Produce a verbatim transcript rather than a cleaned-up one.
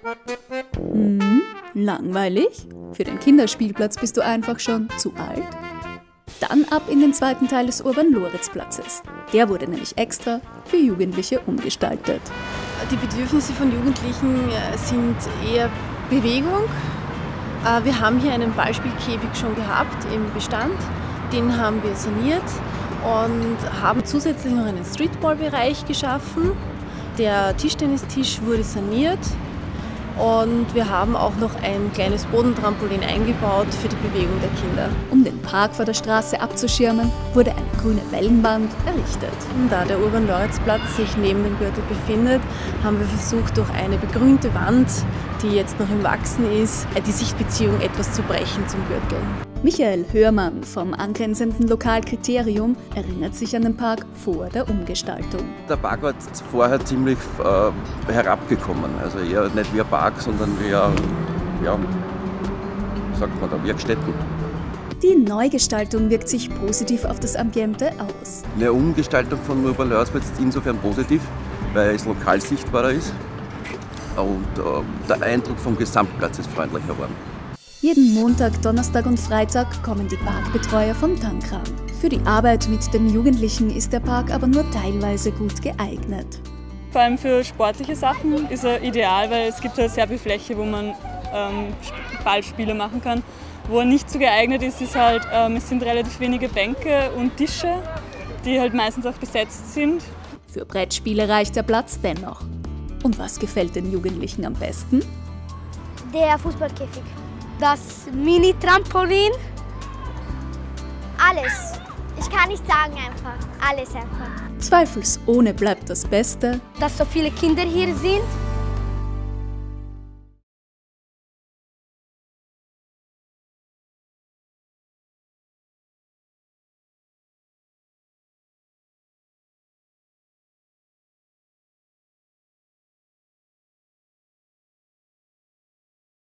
Hm, langweilig? Für den Kinderspielplatz bist du einfach schon zu alt? Dann ab in den zweiten Teil des Urban-Loritz-Platzes. Der wurde nämlich extra für Jugendliche umgestaltet. Die Bedürfnisse von Jugendlichen sind eher Bewegung. Wir haben hier einen Ballspielkäfig schon gehabt im Bestand. Den haben wir saniert und haben zusätzlich noch einen Streetball-Bereich geschaffen. Der Tischtennistisch wurde saniert. Und wir haben auch noch ein kleines Bodentrampolin eingebaut für die Bewegung der Kinder. Um den Park vor der Straße abzuschirmen, wurde eine grüne Wellenwand errichtet. Da der Urban-Loritz-Platz sich neben dem Gürtel befindet, haben wir versucht, durch eine begrünte Wand, die jetzt noch im Wachsen ist, die Sichtbeziehung etwas zu brechen zum Gürtel. Michael Hörmann vom angrenzenden Lokal Kriterium erinnert sich an den Park vor der Umgestaltung. Der Park war vorher ziemlich äh, herabgekommen, also eher nicht wie ein Park, sondern wie ein, ja, wie sagt man da, Werkstätten. Die Neugestaltung wirkt sich positiv auf das Ambiente aus. Eine Umgestaltung von Urban-Loritz ist insofern positiv, weil es lokal sichtbarer ist und äh, der Eindruck vom Gesamtplatz ist freundlicher geworden. Jeden Montag, Donnerstag und Freitag kommen die Parkbetreuer von Tankran. Für die Arbeit mit den Jugendlichen ist der Park aber nur teilweise gut geeignet. Vor allem für sportliche Sachen ist er ideal, weil es gibt ja sehr viel Fläche, wo man ähm, Ballspiele machen kann. Wo er nicht so geeignet ist, ist halt, ähm, es sind relativ wenige Bänke und Tische, die halt meistens auch besetzt sind. Für Brettspiele reicht der Platz dennoch. Und was gefällt den Jugendlichen am besten? Der Fußballkäfig. Das Mini-Trampolin. Alles. Ich kann nicht sagen einfach. Alles einfach. Zweifelsohne bleibt das Beste, dass so viele Kinder hier sind.